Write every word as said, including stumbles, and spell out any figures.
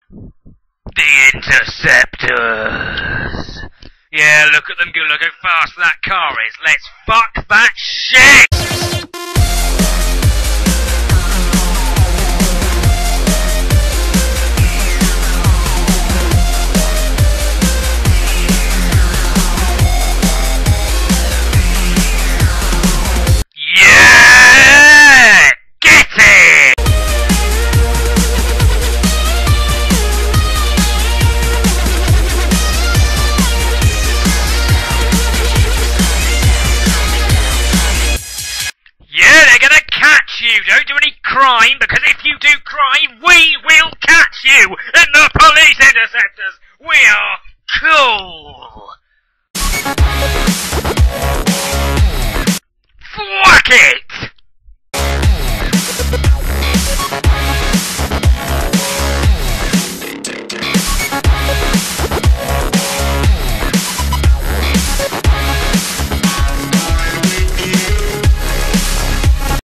The Interceptors. Yeah, look at them go, look how fast that car is. Let's fuck that shit! Yeah! Get it! Yeah, they're gonna catch you. Don't do any crime, because if you do crime, we will catch you. And the Police Interceptors, we are cool.